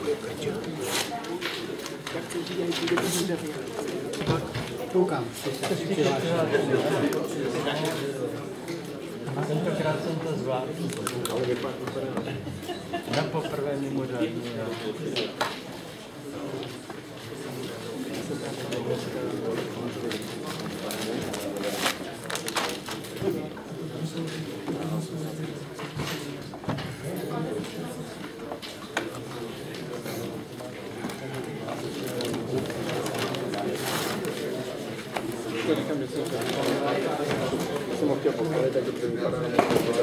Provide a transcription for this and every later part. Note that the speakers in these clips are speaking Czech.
Koukám. Tentokrát jsem to zvládl. Na poprvé mimořádně. Jsem ho chtěl pochválit, tak dobře vypadá na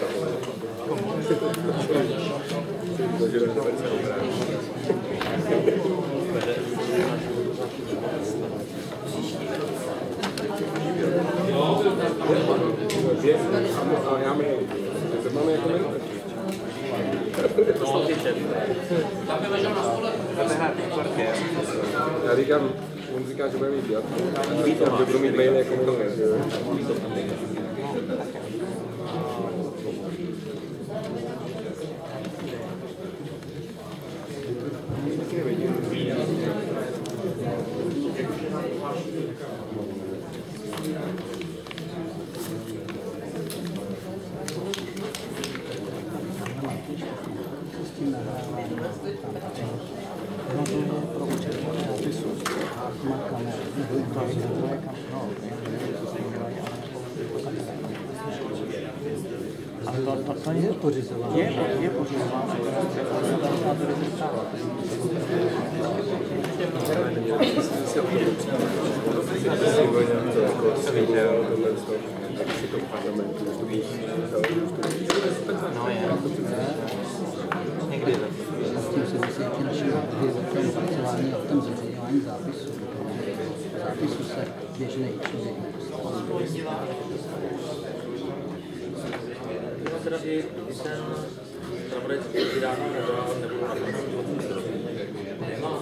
já říkám, on říká, že bude mít dělat, že budu mít mail jako milné, že jo? To je pořizování. Je pořizování. Někdy S tím se vysvětlí naše dvě pracování a v tom zveřejňování zápisu. Zápisu se běžný člověk nepostaví. Teda i ten zpravodajský vydání nebudu na nemá.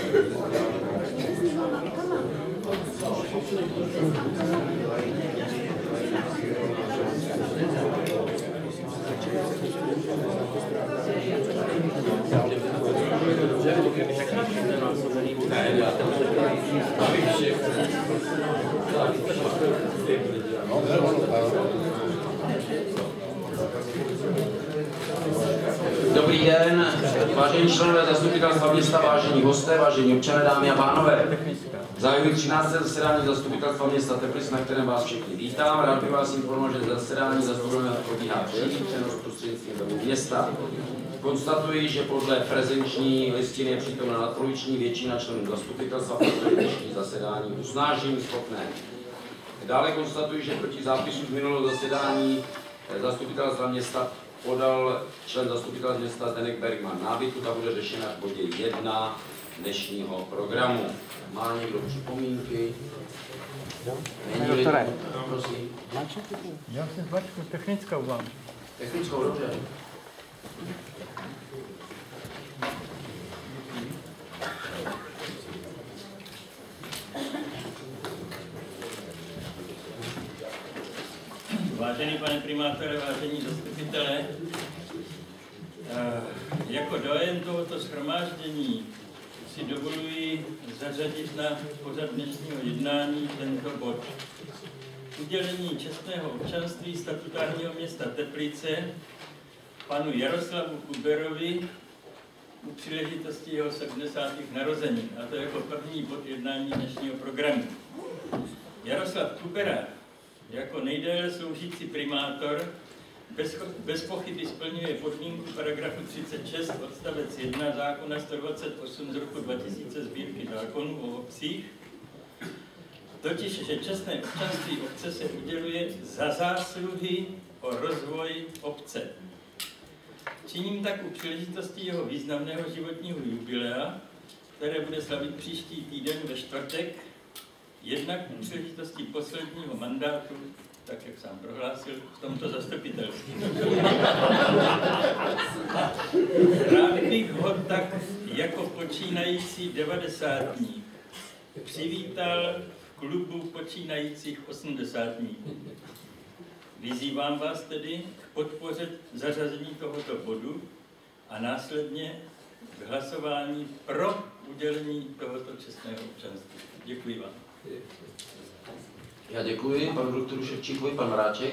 Dobrý den, vážení členové zastupitelstva města, vážení hosté, vážení občané, dámy a pánové. Zahajuji 13. zasedání zastupitelstva města Teplic, na kterém vás všechny vítám. Rád bych vás informoval, že zasedání zastupitelstva probíhá přímý přenos prostřednictvím webu města. Konstatuji, že podle prezenční listiny je přítomna nadpoloviční většina členů zastupitelstva, proto dnešní zasedání usnášení schopné. Dále konstatuji, že proti zápisu z minulého zasedání zastupitelstva města podal člen zastupitelstva města Zdeněk Bergman námitku, ta bude řešena v bodě 1 dnešního programu. Má někdo připomínky? Doktore. Prosím. Já jsem zvačku technickou vám. Technickou, dobře. Vážený pane primátore, vážení zastupitelé, jako doyen tohoto shromáždění si dovoluji zařadit na pořad dnešního jednání tento bod. Udělení čestného občanství statutárního města Teplice panu Jaroslavu Kuberovi u příležitosti jeho 70. narozenin, a to jako první bod jednání dnešního programu. Jaroslav Kubera jako nejdéle sloužící primátor bez pochyby splňuje podmínku paragrafu 36 odstavec 1 zákona 128 z roku 2000 Sbírky zákonů o obcích, totiž, že čestné občanství obce se uděluje za zásluhy o rozvoj obce. Činím tak u příležitosti jeho významného životního jubilea, které bude slavit příští týden ve čtvrtek, jednak u příležitosti posledního mandátu, tak jak sám prohlásil, v tomto zastupitelství. Rád bych ho tak jako počínající 90. přivítal v klubu počínajících 80. Vyzývám vás tedy k podpoře zařazení tohoto bodu a následně k hlasování pro udělení tohoto čestného občanství. Děkuji vám. Já děkuji panu doktoru Ševčíkovi, pan Mráček.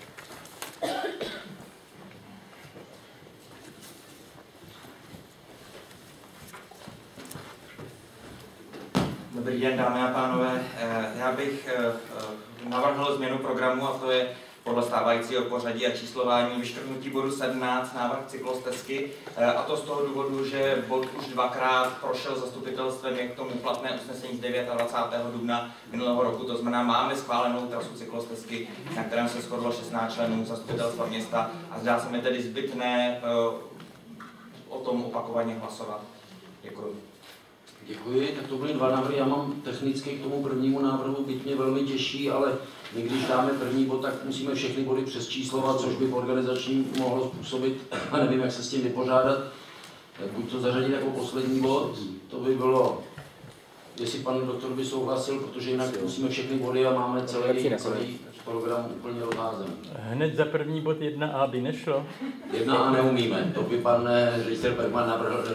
Dobrý den, dámy a pánové. Já bych navrhl změnu programu, a to je podle stávajícího pořadí a číslování vyškrtnutí bodu 17, návrh cyklostezky, a to z toho důvodu, že bod už dvakrát prošel zastupitelstvem, je k tomu platné usnesení z 29. dubna minulého roku, to znamená, máme schválenou trasu cyklostezky, na kterém se shodlo 16 členů zastupitelstva města a zdá se mi tedy zbytné o tom opakovaně hlasovat. Děkuji. Děkuji, tak to byly dva návrhy, já mám technicky k tomu prvnímu návrhu, byť mě velmi těší, ale my když dáme první bod, tak musíme všechny body přesčíslovat, což by organizační mohlo způsobit, a nevím, jak se s tím vypořádat. Buď to zařadit jako poslední bod, to by bylo, jestli pan doktor by souhlasil, protože jinak musíme všechny body a máme celý program úplně rozházen. Hned za první bod 1A by nešlo? 1A neumíme, to by pan ředitel Bergman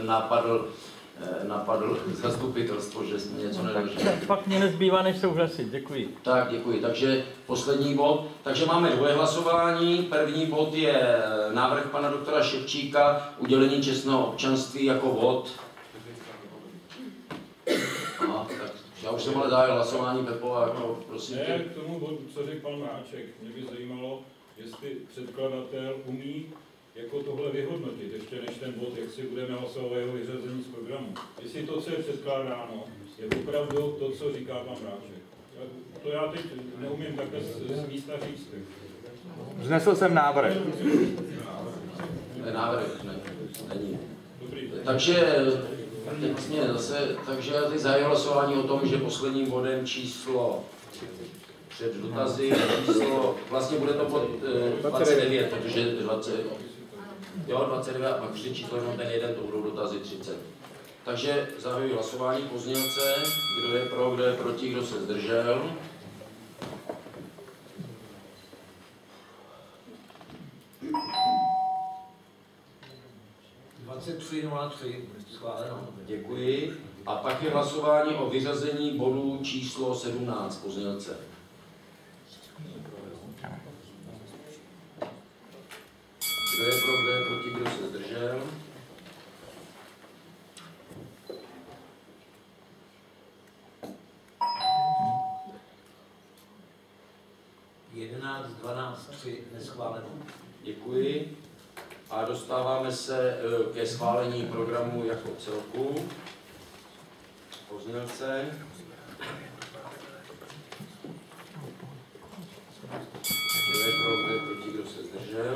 napadl zastupitelstvo, že jsme něco nedrželi. Pak mě nezbývá než souhlasit, děkuji. Tak, děkuji. Takže poslední bod. Takže máme dvoje hlasování. První bod je návrh pana doktora Ševčíka, udělení čestného občanství jako vod. Aha, tak já už jsem ale zahájil hlasování, Pepo, a jako prosím tě. Ne, k tomu bodu, co řekl pan Mráček, mě by zajímalo, jestli předkladatel umí jako tohle vyhodnotit, ještě než ten bod, jak si budeme hlasovat o jeho vyřazení z programu. Jestli to, co je předkládáno, je opravdu to, co říká pan Mráček. To já teď neumím takhle z místa říct. Vznesl jsem návrh. Návrh, ne, není. Dobrý. Takže takže já teď zahájil hlasování o tom, že posledním bodem číslo před dotazy, číslo, vlastně bude to bod 29, protože 29 a pak přijde číslo jenom ten jeden, to budou dotazy 30. Takže zahajuji hlasování pozdělce, kdo je pro, kdo je proti, kdo se zdržel. Schváleno. Děkuji. A pak je hlasování o vyřazení bodu číslo 17 pozdělce. Kdo je pro, kdo je proti, kdo se zdržel? Jedenáct, 12, 3, neschváleno. Děkuji. A dostáváme se ke schválení programu jako celku. Pozdělce. Kdo je pro, kdo je proti, kdo se zdržel?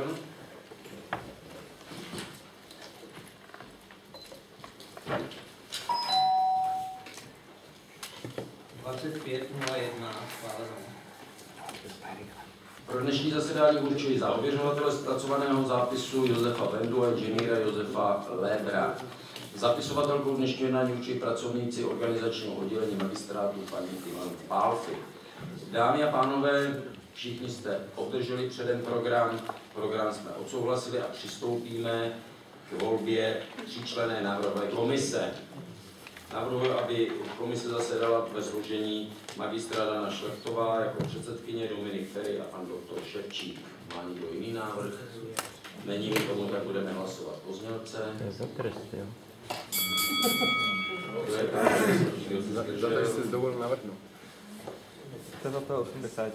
Pro dnešní zasedání určuji za ověřovatele zpracovaného zápisu Josefa Bendu a inženýra Josefa Lebra. Zapisovatelkou dnešního jednání určují pracovníci organizačního oddělení magistrátu paní Ivan Pálfy. Dámy a pánové, všichni jste obdrželi předem program. Program jsme odsouhlasili a přistoupíme k volbě tříčlenné návrhové komise. Navrhuji, aby komise zasedala ve složení magistra Dana Šlechtová jako předsedkyně, Dominik Ferry a pan doktor Ševčík. Má někdo jiný návrh? Není mi tomu, tak budeme hlasovat pozdělce. To je za trest, jo. Kdo je pro? Za to jste dovolil navrhnout. To je za to 80.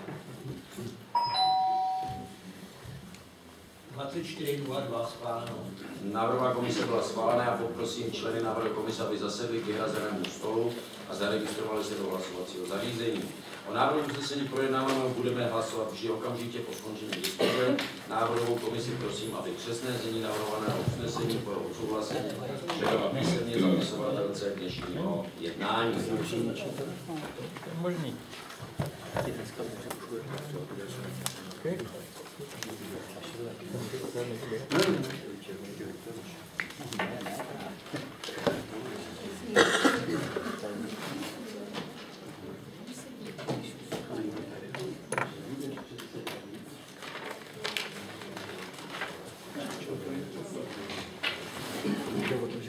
24.02 schváleno. Návrhová komise byla schválena a poprosím členy návrhové komise, aby zasedli k vyhrazenému stolu a zaregistrovali se do hlasovacího zařízení. O návrhu usnesení projednávaného budeme hlasovat vždy okamžitě po skončení diskuze. Návrhovou komisi prosím, aby přesné znění navrhovaného usnesení pro odsouhlasení předala písemně zapisovatelce dnešního jednání. Možný. Okay. 就我同学。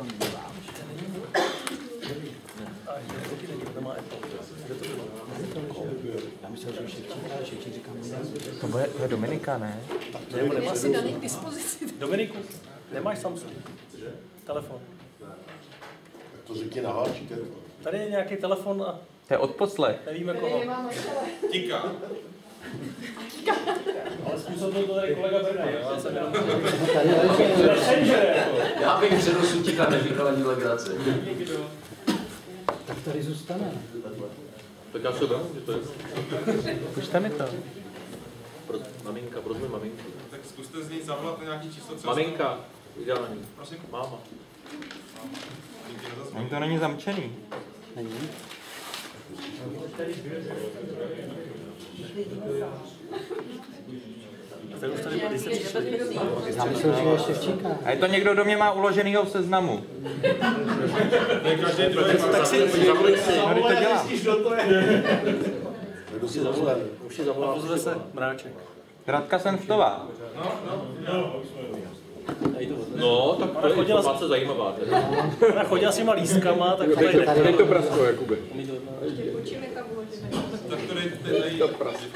Já myslel, že Ševčík říkám. To je Dominika, ne? Nemá si daný k dispozici. Dominiku, nemáš Samsung? Telefon. To řekni na háčík. Tady je nějaký telefon a... To je odposlech. Nevíme koho. Tika. Ale způsobil to tady kolega Brna. Já bych přenosu Tika neříkal ani legrace. Tak tady zůstane. Tak já se vemu, že to je. Pušte mi to. Maminka, prosím maminku. Tak zkuste z ní zavolat na nějaký číslo. Maminka, ideální. Prosím? Máma. Ani to není zamčený. Není? Já myslel, že je Ševčíka. A je to někdo, kdo mě má uloženýho v seznamu. Tak si zavolej si. No, to dělám. Už si zavolal. Pozve se Mráček. Radka Senftová. No, tak to je informace zajímavá. Ona chodila s těma lístkama, tak to je... Dej to prasko, Jakube. Tak to dej to prasko.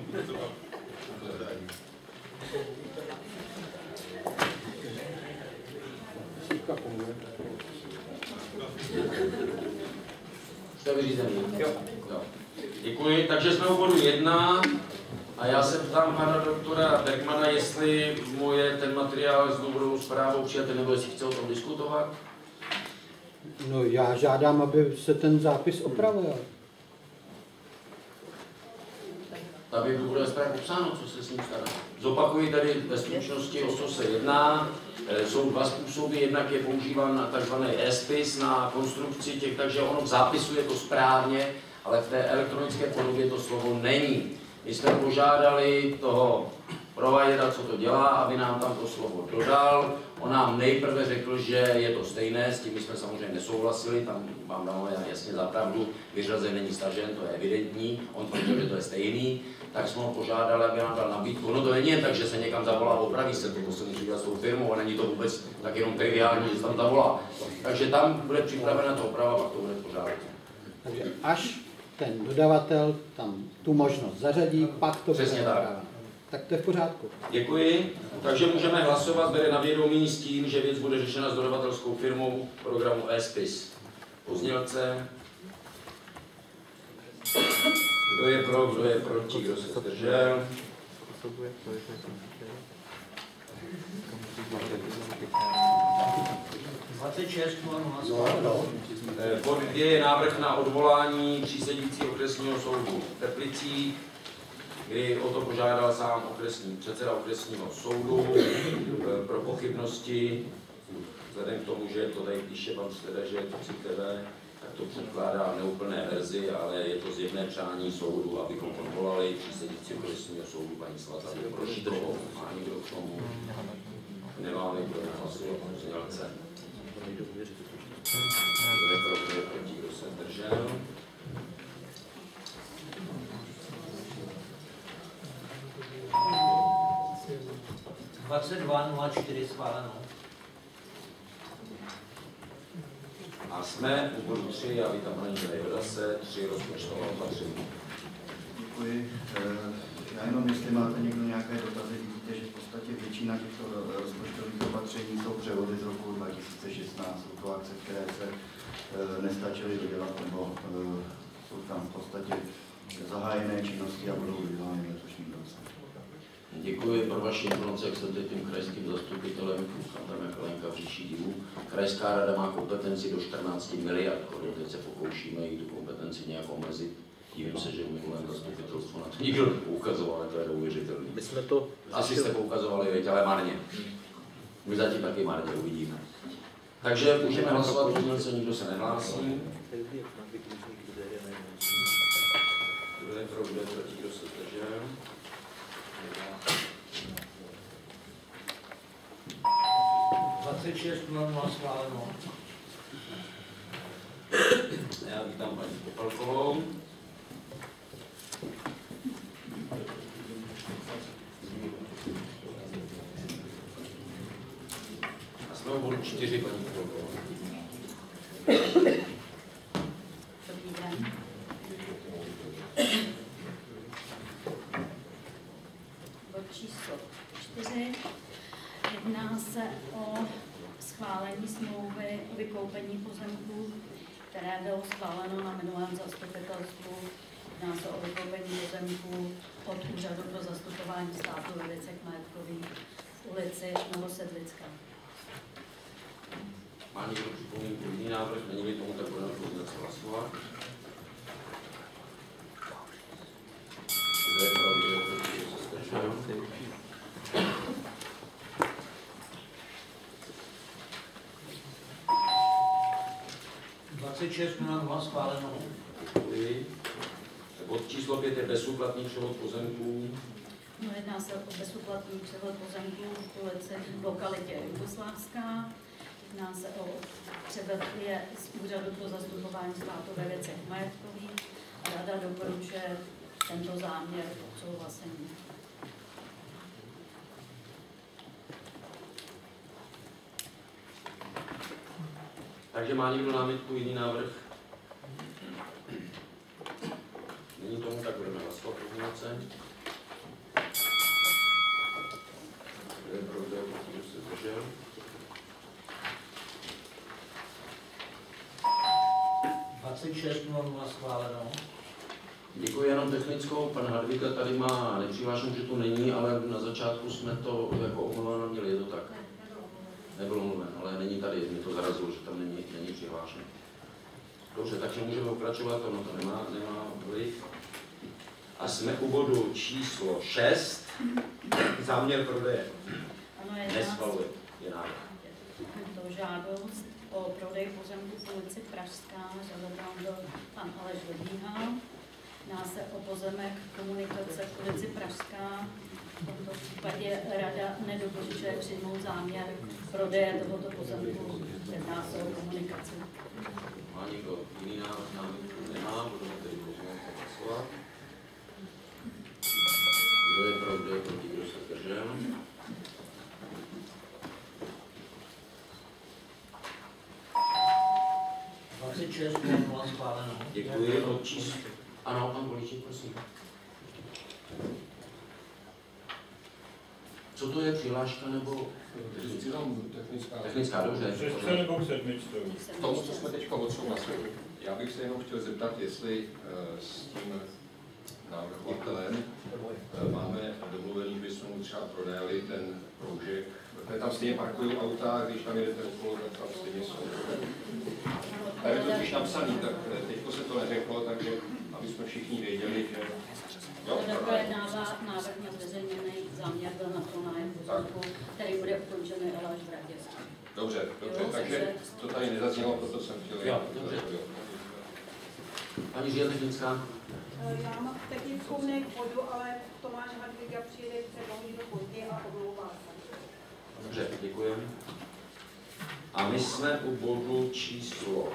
Jste vyřízený? Jo. Děkuji, takže jsme u bodu 1 a já se ptám pana doktora Bergmana, jestli moje ten materiál s důvodovou zprávou přijate, nebo jestli chce o tom diskutovat. No já žádám, aby se ten zápis opravil. Tady v důvodové zprávě popsáno, co se s ním stane. Zopakuji tady ve stručnosti, o co se jedná. Jsou dva způsoby, jednak je používán tzv. e-spis na konstrukci těch, takže ono v zápisu je to správně, ale v té elektronické podobě to slovo není. My jsme požádali toho providera, co to dělá, aby nám tam to slovo dodal. On nám nejprve řekl, že je to stejné, s tím jsme samozřejmě nesouhlasili, tam vám dáme jasně za pravdu, vyřazen není stažen, to je evidentní, on tvrdil, že to je stejný, tak jsme ho požádali, aby nám dal nabídku. No to není jen tak, že se někam zavolá, opraví se to, se musí dělat s tou firmou, a není to vůbec tak jenom triviální, že se tam zavolá. Takže tam bude připravena ta oprava, pak to bude v pořádku. Takže až ten dodavatel tam tu možnost zařadí, pak to bude opraveno. Tak to je v pořádku. Děkuji. Takže můžeme hlasovat, bere na vědomí s tím, že věc bude řešena s dodavatelskou firmou programu e-spis. Pozdělce. Kdo je pro, kdo je proti, kdo se zdržel? 26 Bod 2 je návrh na odvolání přísedící okresního soudu v Teplicích, kdy o to požádal sám předseda okresního soudu pro pochybnosti, vzhledem k tomu, že to tady píše pan Steda, že je to citlivé, tak to předkládá v neúplné verzi, ale je to zjevné přání soudu, abychom odvolali přísedící okresního soudu paní Slatavu Prošitrovou. Má někdo k tomu? Nemáme, kdo nehlasuje o pozdělce. Kdo je pro, kdo je proti, kdo se zdržel? schváleno. A jsme u bodu 3, já vítám paní Jodase, 3 rozpočtová opatření. Děkuji. Já jenom, jestli máte někdo nějaké dotazy, vidíte, že v podstatě většina těchto rozpočtových opatření jsou převody z roku 2016, jsou to akce, které se nestačily dodělat, nebo jsou tam v podstatě zahájené činnosti a budou vydány v letošním roce. Děkuji pro vaši informaci, jak jsem teď tím krajským zastupitelem, tam jako Lenka v říši divu. Krajská rada má kompetenci do 14 miliard korun, teď se pokoušíme jí tu kompetenci nějak omezit. Dívím se, že v minulém zastupitelstvu na to nikdo nepoukazoval, ale to je neuvěřitelné. My jsme to... Asi jste poukazovali, ale marně. My zatím taky marně uvidíme. Takže můžeme hlasovat, protože nikdo se nehlásí. Kdo je pro, kdo je proti, kdo se zdržel? Schváleno. Já vítám paní Popelkovou. A jsme No, bodu 4, paní Kotolková. Dobrý den. Bod číslo 4. Jedná se o schválení smlouvy o vykoupení pozemků, které bylo schváleno na minulém zastupitelstvu. Jedná se o vykoupení pozemků od Úřadu pro zastupování státu ve věcech majetkových v ulici Novosedlická. Má někdo připomínku jiný návrh? Není tomu tak, budeme hlasovat. Kdo je pro, kdo je proti, kdo se zdržel? 26:0 schváleno. Děkuji. Bod číslo 5 je bezúplatný převod pozemků. No, jedná se o bezúplatný převod pozemků v ulici v lokalitě Jugoslávská. Jedná se o převod z Úřadu pro zastupování státu ve věcech majetkových. Rada doporučuje tento záměr odsouhlasení. Takže má někdo námitku, jiný návrh? Není tomu, tak budeme hlasovat pozměňovace. Kdo je pro, kdo je proti, kdo se zdržel? schváleno. Děkuji, jenom technickou. Pan Hadvíka tady má nepřihlášenou, že tu není, ale na začátku jsme to jako omluváno měli, je to tak? Nebyl omluven, ale není tady, mě to zarazilo, že tam není přihlášen. Dobře, takže můžeme pokračovat, ono to nemá vliv. A jsme u bodu číslo 6. Záměr prodeje. Neschvaluje. Je návrh. To žádost o prodej pozemku v ulici Pražská, žádal byl pan Aleš Dobíhal. Jedná se o pozemek komunikace v ulici Pražská. V tomto případě rada nedoporučuje přijmout záměr prodeje tohoto pozemku. Jedná se o komunikaci. Má někdo jiný námitku? Nemá, budeme tedy pozměňovat hlasovat. Kdo je pro, kdo je proti, kdo se zdržel? schváleno. Děkuji. Od číslo. Ano, pan Políček, prosím. Co to je, přihláška nebo... Technická, dobře. 6 nebo 7? K tomu, co jsme teď odsouhlasili, já bych se jenom chtěl zeptat, jestli s tím navrhovatelem máme domluvený, že bychom mu třeba prodali ten proužek, protože tam stejně parkují auta, když tam jedete okolo, tak tam stejně jsou. Tady je to totiž napsaný, tak teďko se to neřeklo, takže aby jsme všichni věděli, že... Projednává návrh na zveřejněný záměr na pronájem pozemku, který bude ukončený ale až v radě. Dobře, takže to tady nezaznělo, proto jsem chtěl... Jo, dobře. Pani Žije technická? Já mám technickou ne k bodu, ale Tomáš Hadvíka přijede před do později a omlouvá se. Dobře, děkujeme. A my jsme u bodu číslo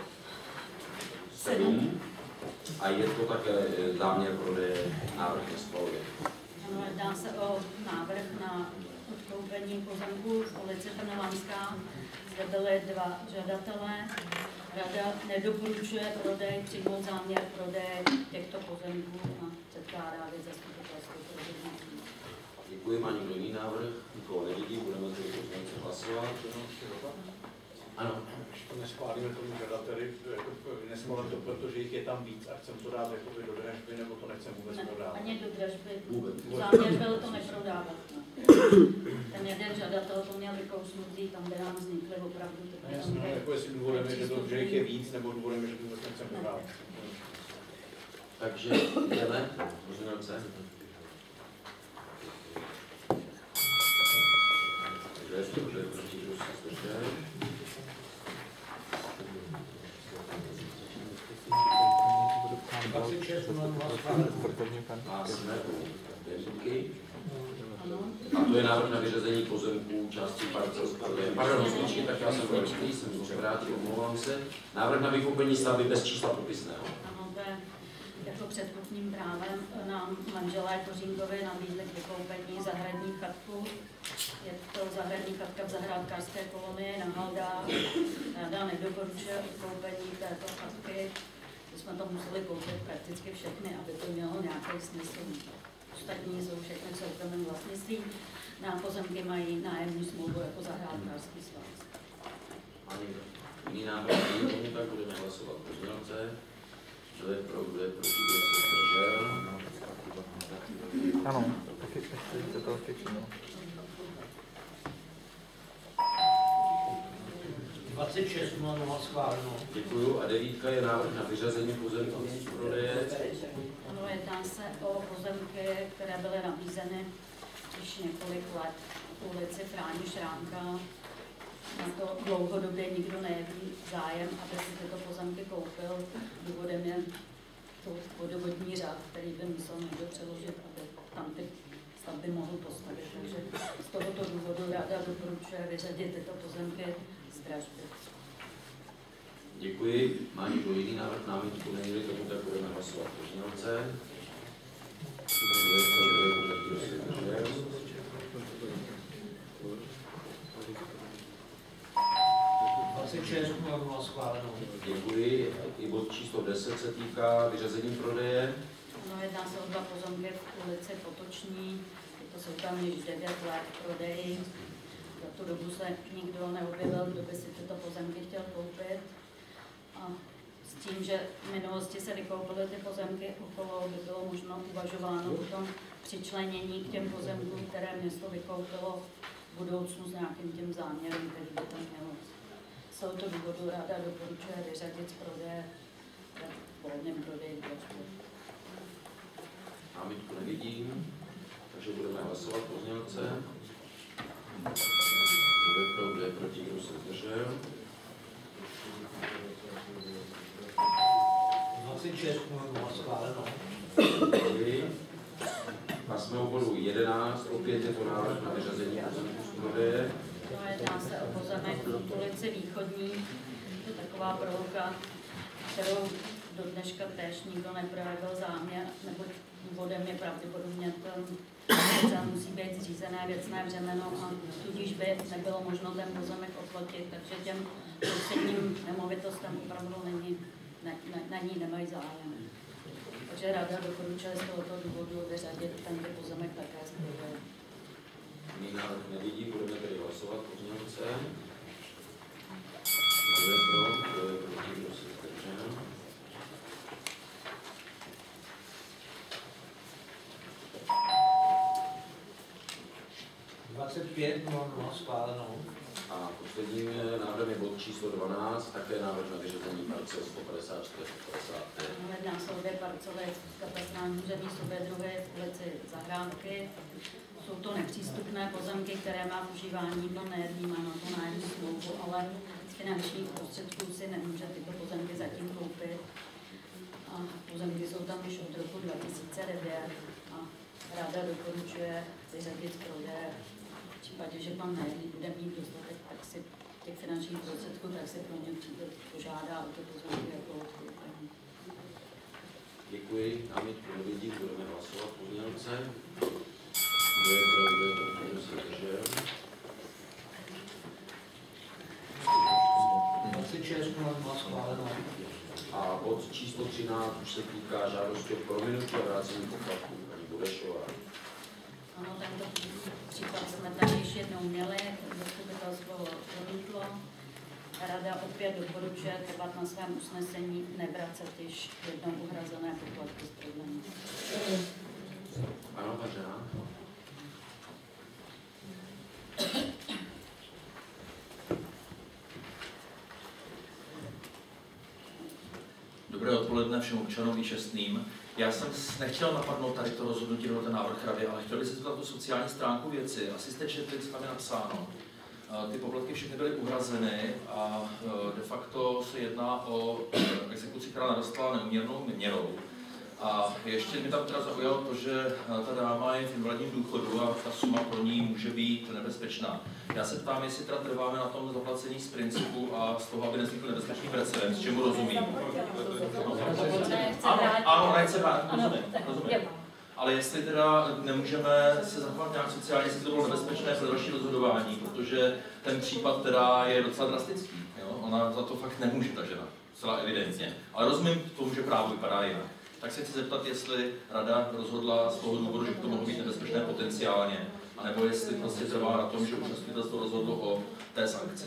7. A je to také záměr prodeje, návrh neschvaluje. Ano, jedná se o návrh na odkoupení pozemků v ulici Trnavanská. Zde byly dva žadatelé. Rada nedoporučuje prodej, přijmout záměr prodeje těchto pozemků a předkládá věc zastupitelstvu. Děkuji, má někdo jiný návrh? Nikoho nevidí, budeme tedy pozměňovací hlasovat. Ano. Když to neschválíme tomu žadateli, neschválíme to, protože jich je tam víc a chceme to dát jakoby do dražby, nebo to nechceme vůbec prodávat? Ani do dražby. Vůbec. Záměr byl to neprodávat. Ten jeden žadatel to měl vykousnutý, tam by nám vznikly opravdu ty Jasně, no, jako jestli důvodem je, že jich je víc, nebo důvodem je, že to vůbec nechceme prodávat. Takže jdeme, pozměňovace. Kdo je pro, kdo je proti, kdo se zdržel? A jsme u Denky. A to je návrh na vyřazení pozemků části parcel. Pardon, skutečně, tak já jsem proti, jsem to převrátil, omlouvám se. Návrh na vykoupení stavby bez čísla popisného. Ano, to je jako předkupním právem nám manželé Kořínkovi nabídli k vykoupení zahradní chatku. Je to zahradní chatka v zahrádkářské kolonii na Haldách. Rada nedoporučuje odkoupení této chatky. My jsme to museli koupit prakticky všechny, aby to mělo nějaký smysl. Ostatní jsou všechny v soukromém vlastnictví. Na pozemky mají nájemní smlouvu jako zahrádkářský svaz. Jiný návrh není, tak budeme hlasovat pozdělce. Kdo je pro, kdo je proti, kdo se zdržel? Ano, taky ještě to všechno. 26 má schváleno. Děkuju. A 9 je návrh na vyřazení pozemků z prodeje. Ano, jedná se o pozemky, které byly nabízeny již několik let v ulici Fráni Šrámka. Na to dlouhodobě nikdo nejeví zájem, aby si tyto pozemky koupil. Důvodem je to vodovodní řád, který by musel někdo přeložit, aby tam ty stavby mohl postavit. Takže z tohoto důvodu rada doporučuje vyřadit tyto pozemky z dražby. Děkuji. Má někdo jiný návrh námitku? Není-li tomu, tak budeme hlasovat pozdělce. Kdo je pro, kdo je proti, kdo se zdržel? Schváleno. Děkuji. I bod číslo 10 se týká vyřazení prodeje. No, jedná se o 2 pozemky v ulici Potoční. To jsou tam již 9 let v prodeji. Za tu dobu se nikdo neobjevil, kdo by si tyto pozemky chtěl koupit. A s tím, že v minulosti se vykoupily ty pozemky okolo, by bylo možno uvažováno o tom přičlenění k těm pozemkům, které město vykoupilo v budoucnu s nějakým tím záměrem, který by tam mělo. Z tohoto důvodu rada doporučuje vyřadit z prodeje v volném prodeji. Námitku nevidím, takže budeme hlasovat pozdělce. Kdo je pro, kdo je proti, kdo se zdržel? 26 schváleno. Děkuji. A jsme u bodu 11, opět je to návrh na vyřazení pozemků z prodeje. No, jedná se o pozemek v ulici Východní. To je taková prohlubka, kterou do dneška též nikdo neprojevil záměr, neboť důvodem je pravděpodobně to musí být zřízené věcné břemeno a tudíž by nebylo možno ten pozemek oplotit, takže těm sousedním nemovitostem opravdu na ní nemají zájem. Takže rada doporučuje z tohoto důvodu vyřadit tento pozemek také z prodeje. Jiný návrh nevidí, budeme tedy hlasovat pozdělce. Kdo je pro, kdo je proti, kdo se zdržel? Schváleno. A posledním návrhem je bod číslo 12, také návrh na vyřazení parcel 154 155. Jedná se o 2 parcely v katastrálním území Sovědrově v ulici Zahrádky. Jsou to nepřístupné pozemky, které má v užívání, no nejedný má na to nájemní smlouvu, ale z finančních prostředků si nemůže tyto pozemky zatím koupit. A pozemky jsou tam již od roku 2009 a rada doporučuje vyřadit z prodeje. V případě, že pan nájemník bude mít dostatek těch finančních prostředků, tak si pro ně požádá o ty pozemky jako odkoupení. Děkuji. Námitku nevidím, budeme hlasovat pozdělce. Kdo je pro, kdo je proti, kdo se zdržel? 26 schváleno. A bod číslo 13 už se týká žádosti o prominutí a vrácení poplatků. Paní Budešová. Ano, tento případ jsme tady již jednou měli, zastupitelstvo ho odmítlo. Rada opět doporučuje trvat na svém usnesení, nevracet již jednou uhrazené poplatky z prodlení. Ano, Pařena. Dobré odpoledne všem občanům i čestným. Já jsem nechtěl napadnout tady to rozhodnutí nebo ten návrh rady, ale chtěl bych se zeptat tu sociální stránku věci. Asi jste četli, co tam je napsáno. Ty poplatky všechny byly uhrazeny a de facto se jedná o exekuci, která narostla neuměrnou měrou. A ještě mi tam teda zaujalo to, že ta dáma je v invalidním důchodu a ta suma pro ní může být nebezpečná. Já se ptám, jestli teda trváme na tom zaplacení z principu a z toho, aby nevznikl nebezpečný precedens, čemu rozumím. Ano, nechce vrátit, rozumím. Ale jestli teda nemůžeme se zachovat nějak sociálně, jestli to bylo nebezpečné pro další rozhodování, protože ten případ teda je docela drastický. Jo? Ona za to fakt nemůže, ta žena, zcela evidentně. Ale rozumím tomu, že právo vypadá jinak. Tak se chci zeptat, jestli rada rozhodla z toho důvodu, že to mohlo být nebezpečné potenciálně, anebo jestli prostě trvá na tom, že už zastupitelstvo rozhodlo o té sankci.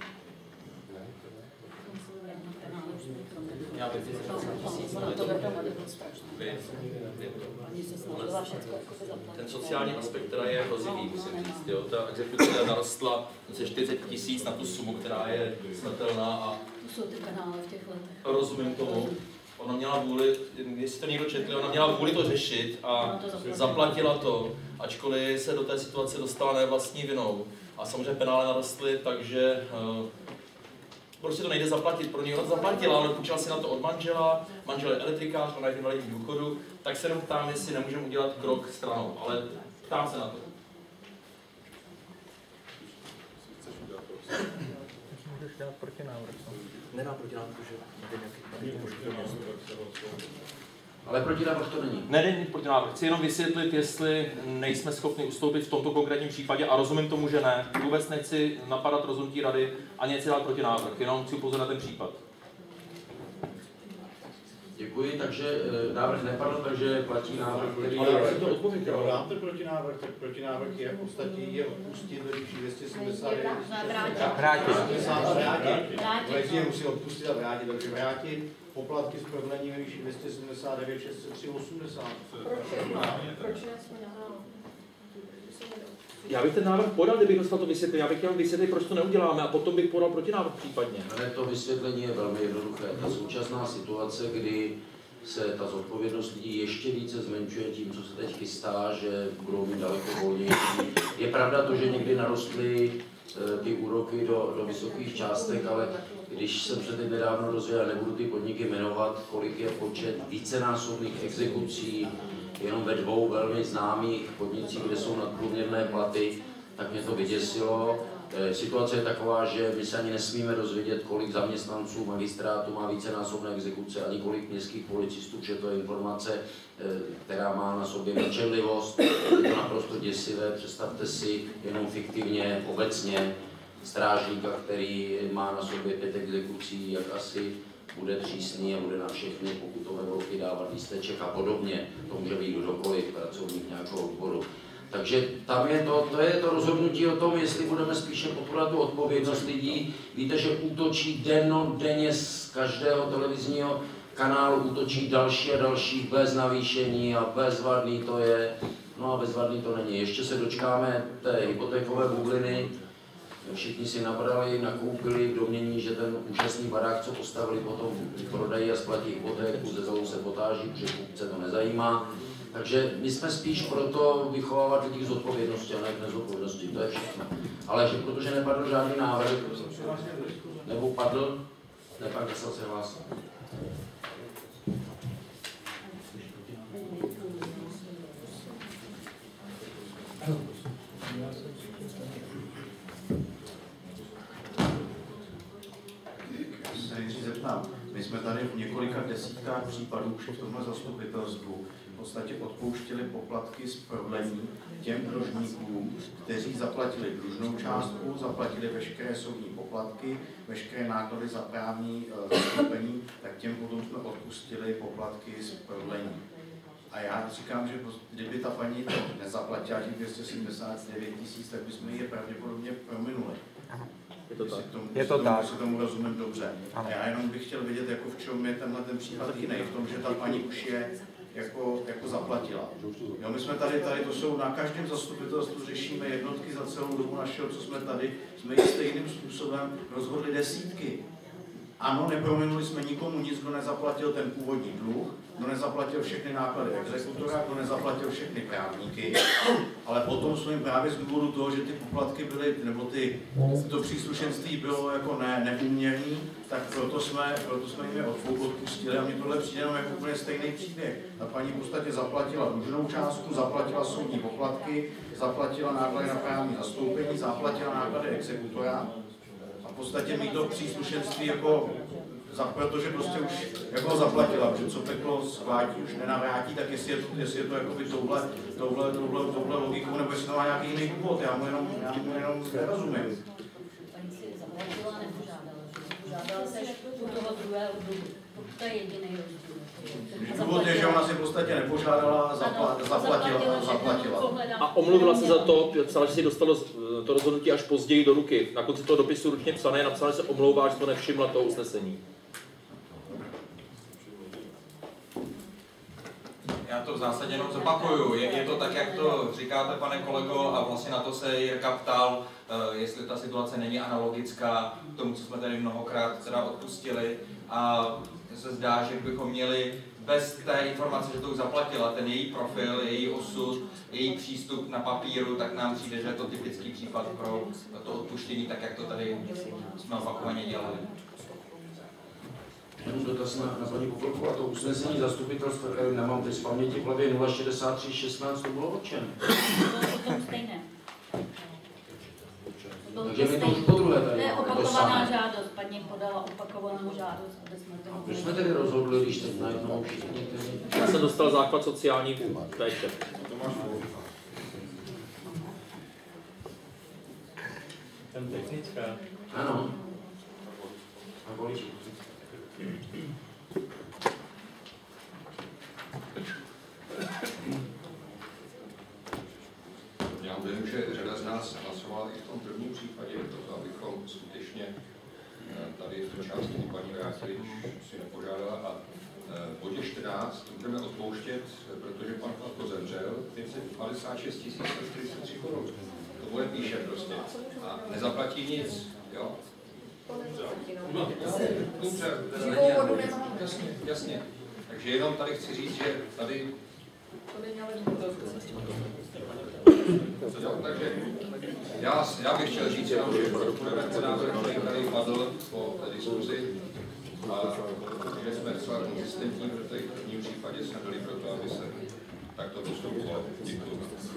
Ten sociální aspekt, která je hrozivý, musím říct. Jo? Ta exekuce narostla ze 40 000 na tu sumu, která je smrtelná a jsou ty penále v těch letech. Rozumím tomu. Ona měla vůli, jestli to někdo četl, ona měla vůli to řešit a zaplatila to, ačkoliv se do té situace dostala ne vlastní vinou. A samozřejmě penále narostly, takže prostě to nejde zaplatit. Pro něj ona to zaplatila, ale půjčila si na to od manžela, manžel je elektrikář, ona je v invalidním důchodu, tak se jenom ptám, jestli nemůžeme udělat krok stranou, ale ptám se na to. Můžeš dát protinávrh. Nedá protinávrh, protože ale protinávrh to není. Není protinávrh. Chci jenom vysvětlit, jestli nejsme schopni ustoupit v tomto konkrétním případě a rozumím tomu, že ne. Vůbec nechci napadat rozhodnutí rady ani nechci dát protinávrh, jenom chci upozornit na ten případ. Děkuji, takže návrh nepadl, takže platí návrh, který... Ale jak si to odpověď, dáte protinávrh, tak protinávrh je v podstatě je odpustit ve výši 279 vrátit. Je musí odpustit a vrátit, takže vrátit poplatky z prodlení ve výši 279 603,80. Proč jsme Já bych ten návrh podal, kdybych dostal to vysvětlení. Já bych chtěl vysvětlit, proč to neuděláme a potom bych podal protinávrh případně. Ale to vysvětlení je velmi jednoduché. Ta současná situace, kdy se ta zodpovědnost lidí ještě více zmenšuje tím, co se teď chystá, že budou mít daleko volnější. Je pravda to, že někdy narostly ty úroky do vysokých částek, ale když jsem se teď nedávno dozvěděl, nebudu ty podniky jmenovat, kolik je počet vícenásobných exekucí, jenom ve 2 velmi známých podnicích, kde jsou nadprůměrné platy, tak mě to vyděsilo. Situace je taková, že my se ani nesmíme dozvědět, kolik zaměstnanců magistrátu má vícenásobné exekuce, ani kolik městských policistů, že to je informace, která má na sobě mlčenlivost. Je to naprosto děsivé, představte si jenom fiktivně, obecně, strážníka, který má na sobě 5 exekucí, jak asi bude přísný a bude na všechny pokutové bloky dávat lísteček a podobně. To může být kdokoliv, pracovník nějakého odboru. Takže tam je to je to rozhodnutí o tom, jestli budeme spíše podporovat tu odpovědnost lidí. Víte, že útočí denně z každého televizního kanálu, útočí další a další bez navýšení a bezvadný to je. No a bezvadný to není. Ještě se dočkáme té hypotékové bubliny. Všichni si nabrali, nakoupili v domnění, že ten úžasný barák, co postavili, potom prodají a splatí hypotéku ze zlou sabotáží, protože kupce to nezajímá. Takže my jsme spíš proto vychovávat lidi z odpovědnosti a ne k nezodpovědnosti, to je všechno. Ale že protože nepadl žádný návrh, nebo padl, nepak nesal se hlas. My jsme tady v několika desítkách případů už v tomhle zastupitelstvu v podstatě odpouštěli poplatky z prodlení těm dlužníkům, kteří zaplatili dlužnou částku, zaplatili veškeré soudní poplatky, veškeré náklady za právní zastoupení, tak těm potom jsme odpustili poplatky z prodlení. A já říkám, že kdyby ta paní to nezaplatila těch 279 000, tak bychom ji pravděpodobně prominuli. Je to tak. Si tomu rozumím dobře. A já jenom bych chtěl vědět, jako v čem je tenhle ten případ jiný, v tom, že ta paní už je jako zaplatila. Jo, my jsme tady to jsou na každém zastupitelstvu, řešíme jednotky za celou dobu našeho, co jsme tady, jsme ji stejným způsobem rozhodli desítky. Ano, neprominuli jsme nikomu nic, kdo nezaplatil ten původní dluh, kdo nezaplatil všechny náklady exekutora, kdo nezaplatil všechny právníky, ale potom jsme jim právě z důvodu toho, že ty poplatky byly, nebo to příslušenství bylo jako neúměrný, tak proto jsme jim je odpustili a mně tohle přijde jenom jako úplně stejný příběh. Ta paní v podstatě zaplatila dlužnou částku, zaplatila soudní poplatky, zaplatila náklady na právní zastoupení, zaplatila náklady exekutora. V podstatě mít to příslušenství jako, protože prostě už jako ho zaplatila, protože co peklo zvátí, už nenavrátí, tak jestli je to jakoby touhle logikou, nebo jestli to má nějaký jiný důvod, já mu jenom nerozumím. Paní si zaplatila, nepožádala, požádala se u toho druhého druhu, to je jediný rozdíl. Důvod je, že ona si v podstatě nepožádala, zaplatila. A omluvila se za to, psala, že si dostalo to rozhodnutí až později do ruky. Na konci toho dopisu ručně psané napsala, že se omlouvá, že to nevšimla toho usnesení. Já to v zásadě jenom zopakuju. Je to tak, jak to říkáte, pane kolego, a vlastně na to se Jirka ptal, jestli ta situace není analogická k tomu, co jsme tady mnohokrát teda odpustili. A se zdá, že bychom měli bez té informace, že to už zaplatila, ten její profil, její osud, její přístup na papíru, tak nám přijde, že je to typický případ pro to odpuštění, tak jak to tady jsme opakovaně dělali. Jenom dotaz na paní Pokorku, a to usnesení zastupitelstva, které nemám teď z paměti v hlavě 06316, to bylo o čem? To je stejné. Takže mi to už podruhé tady. To je opakovaná žádost, paní podala opakovanou žádost, aby jsme to... Proč jsme tedy rozhodli, když teď najednou všichni Já jsem dostal základ sociální péče. Tam technická. Ano. A kolik? Já vím, že řada z nás hlasovala i v tom prvním případě, proto abychom skutečně tady tu částku paní vrátili, když si nepožádala. A v bodě 14 budeme odpouštět, protože pan Chlapko zemřel, 556 143 korun. To bude píše prostě. A nezaplatí nic, jo? Jasně. Takže jenom tady chci říct, že tady... Jo, takže já bych chtěl říct, že budeme ten návrh, který tady padl po diskuzi, a že jsme docela konzistentní, protože v prvním případě jsme byli pro to, aby se takto postupovalo. Děkuji.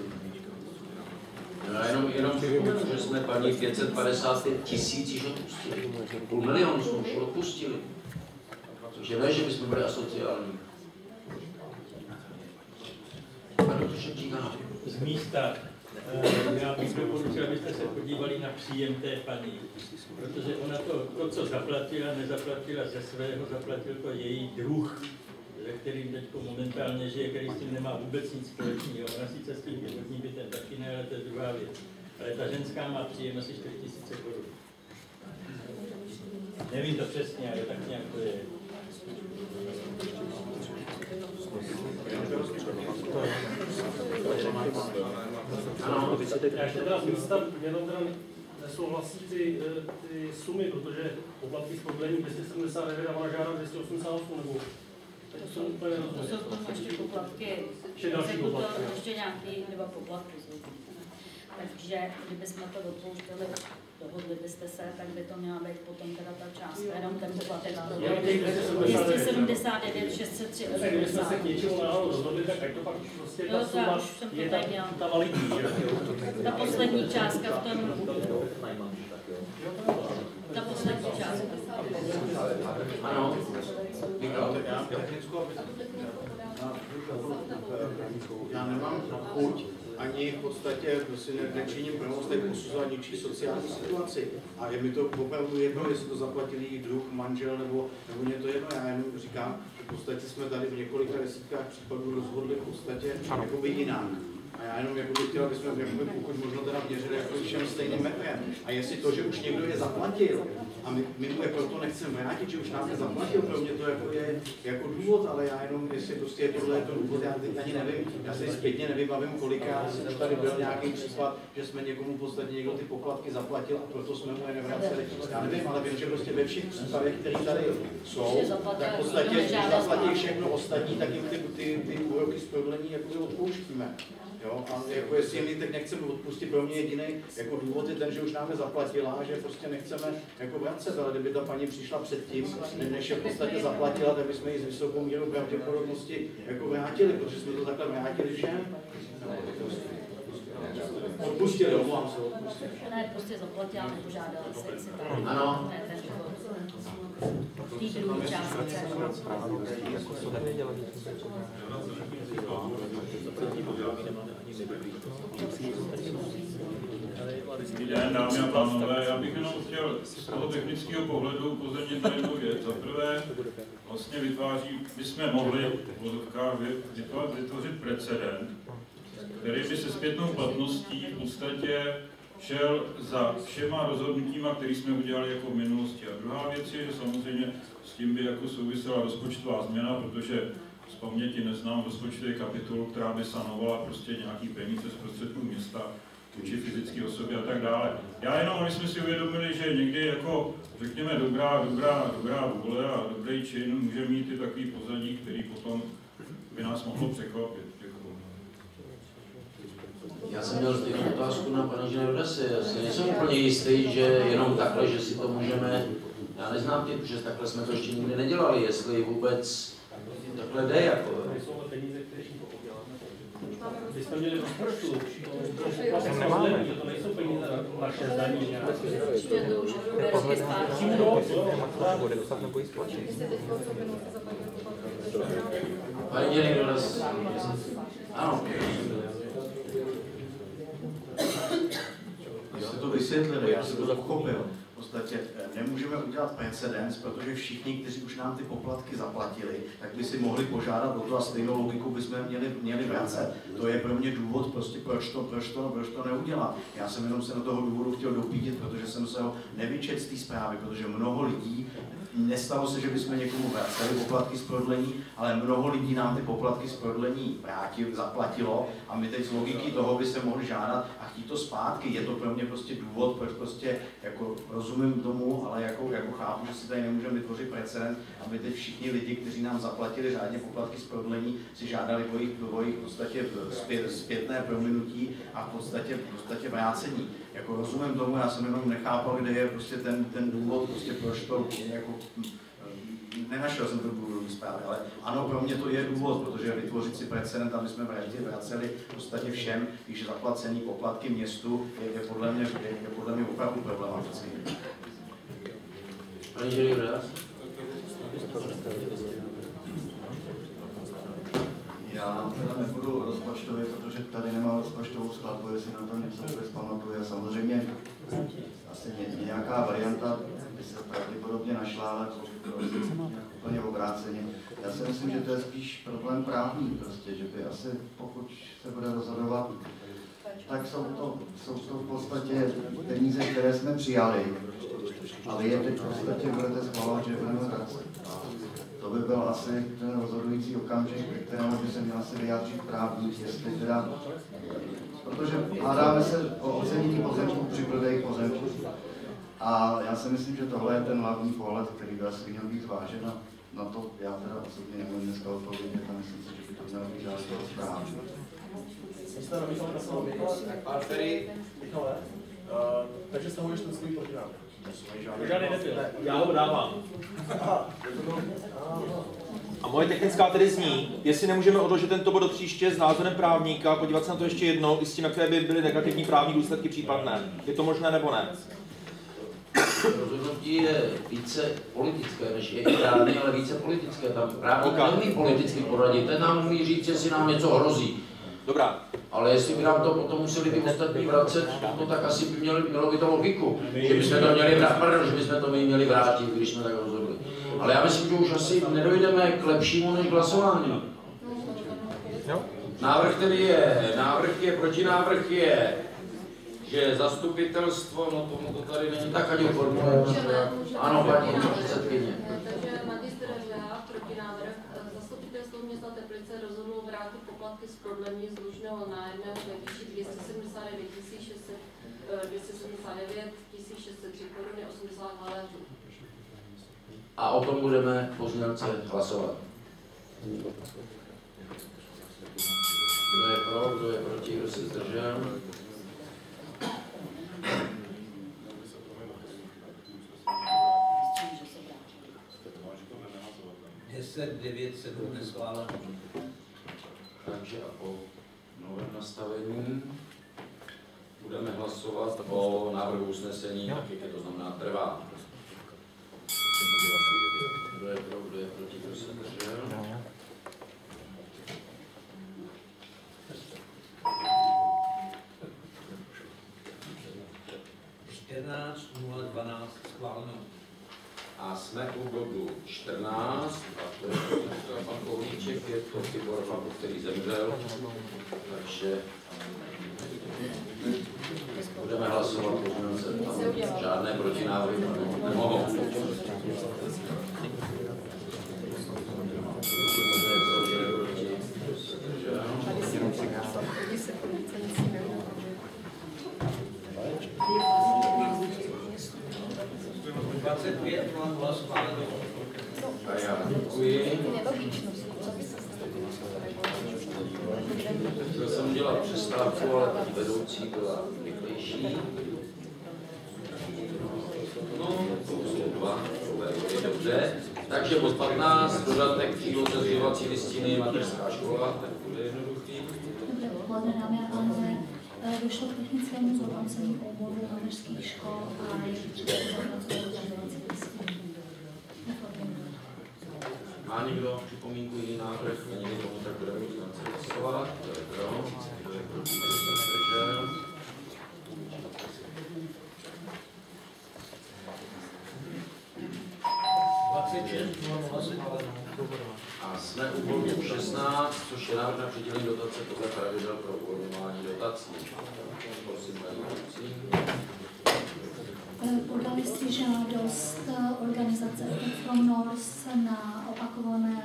Já jenom připomenu, že jsme paní 555 000 již odpustili. 500 000 jsme už odpustili. Takže ne, že bychom byli asociální. Z místa. Já bych doporučil, abyste se podívali na příjem té paní, protože ona to, co zaplatila, nezaplatila ze svého, zaplatil to její druh, ze kterým teď momentálně žije, který s tím nemá vůbec nic společného. Ona sice s tím životním bytem taky ne, ale to je druhá věc. Ale ta ženská má příjem asi 4 000 korun. Nevím to přesně, ale tak nějak to je. Já ještě teda z místa jenom nesouhlasí ty sumy, protože poplatky z prodlení 279 a ona žádá 288, nebo to jsou ještě poplatky, ještě nějaké 2 poplatky jsou. Takže kdybychom to dopouštěli, dohodli byste se, tak by to měla být potom teda ta částka, jenom ten poplatek 279 603 80. Kdyby jsme se k něčemu náhodou rozhodli, tak to pak prostě ta suma je ta validní, že? Ta poslední částka v tom... Ta poslední částka. Ano. Já nemám chuť ani v podstatě si nečiním pravostek posuzovat ničí sociální situaci. A je mi to opravdu jedno, jestli to zaplatili druh, manžel nebo mě to jedno. Já jenom říkám, že v podstatě jsme tady v několika desítkách případů rozhodli v podstatě jakoby jinak. A já jenom bych chtěl, aby jsme pokud možno teda měřili jako všem stejným metrem. A jestli to, že už někdo je zaplatil, a my mu je proto nechceme nechcem vrátit, že už nám nezaplatil, pro mě to je jako důvod, ale já jenom, jestli prostě je tohle to důvod, já teď ani nevím, já si zpětně nevybavím, kolikrát už tady byl nějaký případ, že jsme někomu v podstatě někdo ty poplatky zaplatil a proto jsme mu je nevraceli. Já nevím, ale vím, že prostě ve všech případech, které tady jsou, tak v podstatě, když zaplatí všechno ostatní, tak jim ty úroky z prodlení jako odpouštíme. Jo? A jako jestli jim teď nechceme odpustit, pro mě jediný jako důvod je ten, že už nám je zaplatila a že prostě nechceme jako vracet, ale kdyby ta paní přišla předtím, než je v podstatě zaplatila, tak bychom ji s vysokou mírou pravděpodobnosti jako vrátili, protože jsme to takhle vrátili všem. Odpustili, omlouvám se, odpustili. Ne, prostě zaplatila, nepožádala se, jestli tam ano. V té druhé částce. Dobrý den, dámy a pánové, já bych jenom chtěl z toho technického pohledu upozornit na jednu věc. Za prvé, vlastně bychom mohli v vozovkách vytvořit precedent, který by se zpětnou platností v podstatě šel za všema rozhodnutíma, které jsme udělali jako v minulosti. A druhá věc je, že samozřejmě s tím by jako souvisela rozpočtová změna, protože z paměti neznám rozpočtovou kapitolu, která by sanovala prostě nějaký peníze z prostředků města vůči fyzické osobě a tak dále. Já jenom, aby jsme si uvědomili, že někdy jako, řekněme, dobrá vůle a dobrý čin může mít i takový pozadí, který potom by nás mohlo překvapit. Já jsem měl stejnou otázku na pana inženýra Rudase. Já si nejsem úplně jistý, že jenom takhle, že si to můžeme, já neznám tě, protože takhle jsme to ještě nikdy nedělali, jestli vůbec takhle jde jako. My jsme měli rozpočtu, to nejsou peníze na naše zdaní. Pane inženýr Rudase. Ano. Když jste to vysvětlili, já jsem to pochopil. V podstatě nemůžeme udělat precedens, protože všichni, kteří už nám ty poplatky zaplatili, tak by si mohli požádat o to a stejnou logiku bychom měli vracet. To je pro mě důvod, prostě proč to neudělat. Já jsem jenom se do toho důvodu chtěl dopídit, protože jsem se ho nevyčetl z té zprávy, protože mnoho lidí, nestalo se, že bychom někomu vraceli poplatky z prodlení, ale mnoho lidí nám ty poplatky z prodlení zaplatilo a my teď z logiky toho by se mohli žádat a chtít to zpátky. Je to pro mě prostě důvod, proč prostě jako rozumím tomu, ale jako chápu, že si tady nemůžeme vytvořit precedent, aby teď všichni lidi, kteří nám zaplatili řádně poplatky z prodlení, si žádali o jejich v podstatě zpětné prominutí a v podstatě vrácení. Jako rozumím tomu, já jsem jenom nechápal, kde je prostě ten důvod, prostě proč to jako nenašel jsem to důvodové zprávy, ale ano, pro mě to je důvod, protože vytvořit si precedent, aby jsme vraceli v podstatě všem, když zaplacený poplatky městu, je podle mě opravdu problematický. Pane inženýr Rudase? Já teda nebudu rozpočtově, protože tady nemám rozpočtovou skladbu, jestli na to něco vůbec pamatuje. Samozřejmě asi nějaká varianta by se pravděpodobně našla, ale úplně obráceně. Já si myslím, že to je spíš problém právní, prostě, že by asi, pokud se bude rozhodovat, tak jsou to v podstatě peníze, které jsme přijali, ale je teď v podstatě budete schvalovat, že budeme vracet. To by byl asi ten rozhodující okamžik, kterému by se měl asi vyjádřit právník, jestli teda, protože hádáme se o ocenění pozemků při prodeji pozemků. A já si myslím, že tohle je ten hlavní pohled, který by asi měl být zvážen. Na to já teda osobně nebudu dneska odpovědět a myslím si, že by to mělo být žádný správně. Takže stahuješ ten svůj protinávrh. Žádný nebyl. Já ho dávám. A moje technická tedy zní, jestli nemůžeme odložit tento bod do příště s názorem právníka, podívat se na to ještě jednou, i s tím, jaké by byly negativní právní důsledky případné. Je to možné nebo ne? Rozhodnutí je více politické, než je právní, ale více politické. Tam právník neumí politicky poradit, ten nám umí říct, jestli nám něco hrozí. Dobrá. Ale jestli by nám to potom museli ty ostatní vracet, no tak asi by mělo by to logiku, že bychom to měli vrátit, že bychom to měli vrátit, když jsme tak rozhodli. Ale já myslím, že už asi nedojdeme k lepšímu než k hlasování. Návrh tedy je, protinávrh je, že zastupitelstvo, no tomu to tady není, tak ani formulujeme. Ano, paní předsedkyně. Takže magistr Řeha, protinávrh. Zastupitelstvo města Teplice rozhodlo vrátit poplatky z prodlení z dlužného nájemného ve výši 279 603 koruny 80 haléřů. A o tom budeme pozdělce hlasovat. Kdo je pro, kdo je proti, kdo se zdržel? Deset, 9, 7 neschváleno. Takže a po novém nastavení budeme hlasovat o návrhu usnesení, tak jak je to znamená trvá. Kdo je pro, kdo je proti, kdo se zdržel? schváleno. A jsme u bodu 14, a to je pan Kohlíček, je to Tibor Fabl, který zemřel, takže budeme hlasovat pozměnce. Žádné protinávrhy nemohou. A já děkuji. Chtěl jsem udělat přestávku, ale paní vedoucí byla rychlejší. No, to jsou dva, dobře. Takže bod 15, dodatek příloze sdělovací listiny, mateřská škola, tak bude jednoduchý. Dobré odpoledne, dámy a pánové. Došlo k technickému zhodnocení oboru mateřských škol a je třeba sdělovací listiny. Má někdo připomínku, jiný návrh? Není tomu, tak budeme hlasovat. Kdo je pro? Kdo je proti? Kdo se zdržel? A jsme u bodu 16, což je návrh na přidělení dotace podle pravidel pro uvolňování dotací. Prosím, paní vedoucí. Podali si žádost organizace From North na opakovanou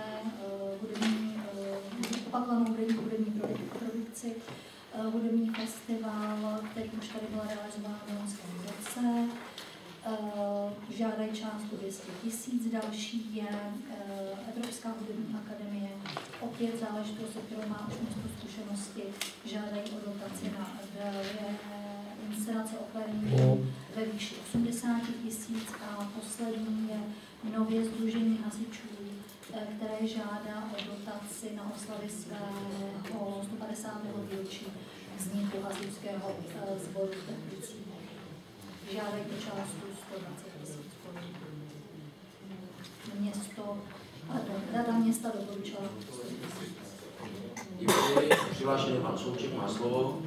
hudební produkci, hudební festival, který už tady byl realizován v loňském roce. Žádají částku 200 000, další je Evropská hudební akademie, opět záležitost, se kterou má už město zkušenosti, žádají o dotaci na inscenace operní ve výši 80 000 a poslední je nově Sdružení hasičů, které žádá o dotaci na oslavy svého 150. výročí vzniku hasičského sboru v Teplicích. Žádají o částku 120 000 korun. Rada města doporučila. Děkuji. Přihlášený pan Souček má slovo.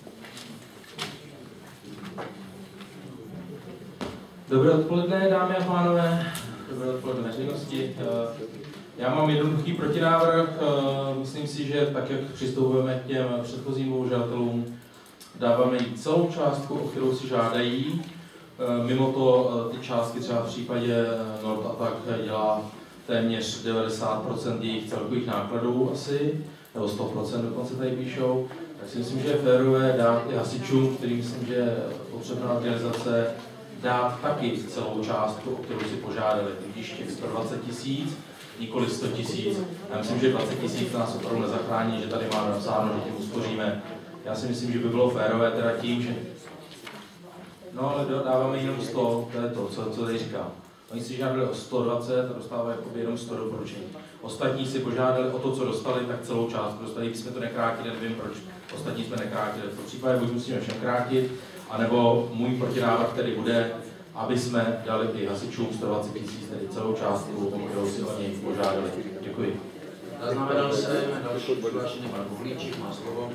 Dobré odpoledne, dámy a pánové. Dobré odpoledne veřejnosti. Já mám jednoduchý protinávrh. Myslím si, že tak, jak přistupujeme k těm předchozím žadatelům, dáváme jí celou částku, o kterou si žádají. Mimo to ty částky třeba v případě Nord Attack dělá téměř 90% jejich celkových nákladů asi, nebo 100% dokonce tady píšou. Tak si myslím, že je férové dát i hasičům, kterým myslím, že je potřebná organizace, dát taky celou částku, o kterou si požádali, tudíž těch 120 000, nikoli 100 000. Já myslím, že 20 000 nás opravdu nezachrání, že tady máme napsáno, že tím uspoříme. Já si myslím, že by bylo férové teda tím, že... No ale dáváme jenom 100, to je to, co tady říkám. Oni si žádali o 120 a dostávají jenom 100 doporučení. Ostatní si požádali o to, co dostali, tak celou částku dostali, když jsme to nekrátili, nevím proč ostatní jsme nekrátili. V tom případě buď musíme všem krátit, anebo můj protinávrh tedy bude, aby jsme dali i hasičům 120 000, tedy celou částku, kterou si oni požádali. Děkuji. Zaznamenal jsem další přihlášený pan Kohlíček, má slovo.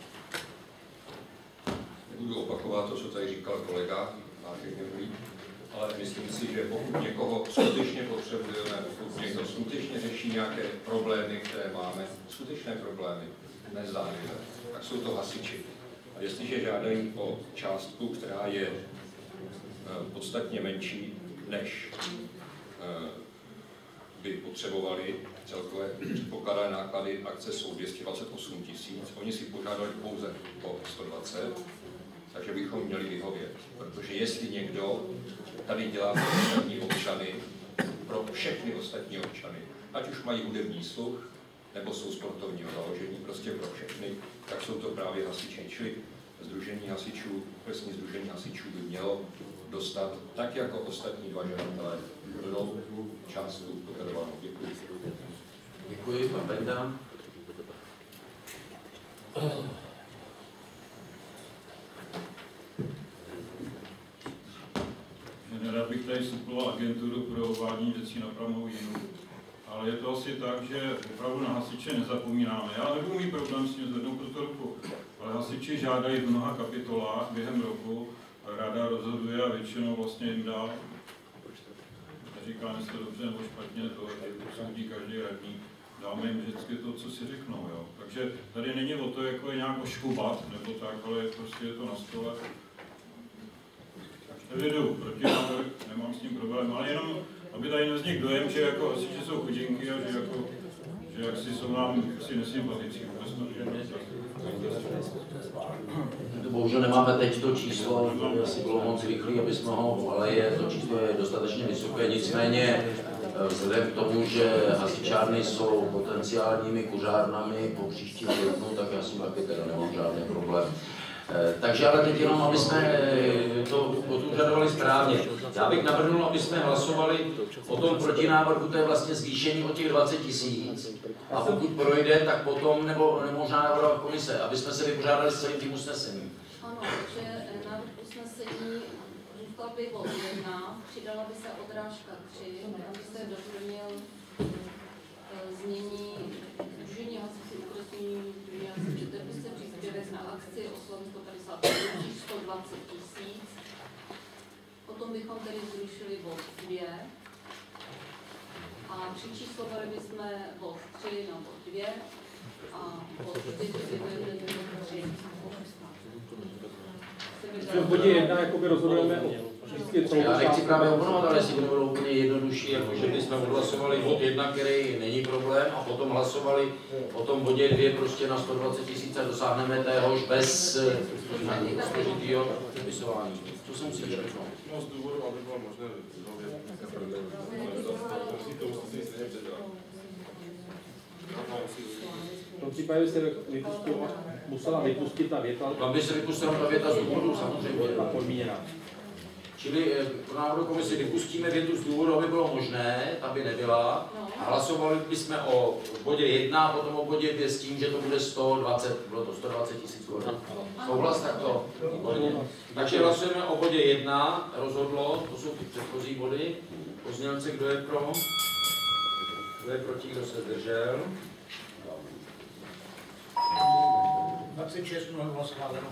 Nebudu opakovat to, co tady říkal kolega, vážení, ale myslím si, že pokud někoho skutečně potřebujeme, pokud někdo skutečně řeší nějaké problémy, které máme, skutečné problémy, nezdánlivé, tak jsou to hasiči. A jestliže žádají o částku, která je podstatně menší, než by potřebovali, celkové předpokládané náklady akce jsou 228 000, oni si požádali pouze o 120, takže bychom měli vyhovět. Protože jestli někdo tady dělá pro ostatní občany, pro všechny ostatní občany, ať už mají hudební sluch, nebo jsou sportovního založení, prostě pro všechny, tak jsou to právě hasiči. Čili Sdružení hasičů, okresní sdružení hasičů by mělo dostat, tak jako ostatní dva žadatelé, plnou částku požadovanou. Děkuji. Děkuji, pan Benda. Rád bych tady suploval agenturu pro uvádění věcí na pravou jíru. Ale je to asi tak, že opravdu na hasiče nezapomínáme. Já nebudu mít problém s tím zvednout pro to ruku, ale hasiči žádají v mnoha kapitolách během roku, rada rozhoduje a většinou vlastně jim dá, neříkám, jestli dobře nebo špatně, to soudí každý radní, dáme jim vždycky to, co si řeknou. Jo. Takže tady není o to, jako je nějak oškubat, nebo tak, ale prostě je to na stole. Eviduju protinávrh, nemám s tím problém, ale jenom, aby tady nevznikl dojem, že jako hasiči jsou chudinky a že jaksi jsou nám nesympatický. Bohužel nemáme teď to číslo, to asi bylo moc rychlé, aby jsme ho, ale to číslo je dostatečně vysoké, nicméně vzhledem k tomu, že hasičárny jsou potenciálními kuřárnami po příštím roku, tak já si taky teda nemám žádný problém. Takže ale teď jenom, aby jsme to požadovali správně. Já bych navrhnul, aby jsme hlasovali o tom protinávrhu, to je vlastně zvýšení o těch 20 000. A pokud projde, tak potom, nebo možná návrhová komise, aby jsme se vypořádali s celým tím usnesením. Ano, takže návrh usnesení zůstal by bod 1, přidala by se odrážka 3, aby se doplnil znění Sdružení hasičů okresní Sdružení hasičů Teplice příspěvek na akci oslavy 120 000. Potom bychom tedy zrušili bod 2 a přičíslovali bychom bod 3 na bod 2 a bod 4 vyvedli do bod 3. V bodě 1 jakoby rozhodujeme o já nechci právě oponovat, ale jestli by to bylo úplně jednodušší, jako že bychom odhlasovali bod 1, který není problém, a potom hlasovali o tom bodě 2 prostě na 120 000 a dosáhneme téhož bez složitýho vypisování. Co se musí řeknout? No, z důvodu, aby bylo možné v tom případě by se musela vypustit ta věta. Tam by se vypustila ta věta z důvodu, samozřejmě. Ta podmíněná. Čili pro návrhu komisi vypustíme větu z důvodu, aby bylo možné, ta by nebyla. A hlasovali bychom o bodě 1 a potom o bodě 2 s tím, že to bude 120, bylo to 120 000 korun. Souhlas takto? Takže hlasujeme o bodě 1, rozhodlo, to jsou ty předchozí body. Pozměňovce, kdo je pro? Kdo je proti, kdo se zdržel? 26 bylo schváleno.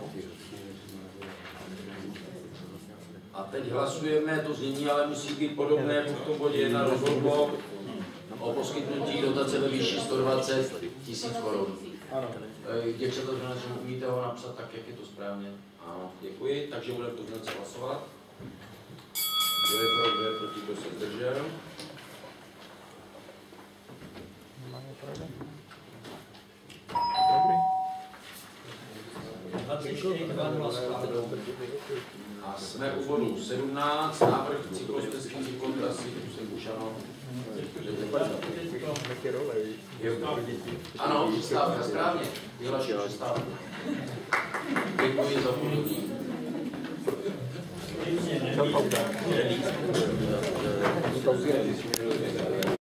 A teď hlasujeme, to znění ale musí být podobné, jako v tom bodě 1 rozhodlo o poskytnutí dotace ve výši 120 000 korun. Děvčata, že umíte ho napsat tak, jak je to správně? Ano, děkuji, takže budeme později hlasovat. Kdo je pro, kdo je proti, kdo se zdržel? A jsme u bodu 17, návrh cyklostezkých kontrasí, už jsem už ano. Ano, přestávka, správně, vyhlašuji přestávku. Děkuji za upozornění.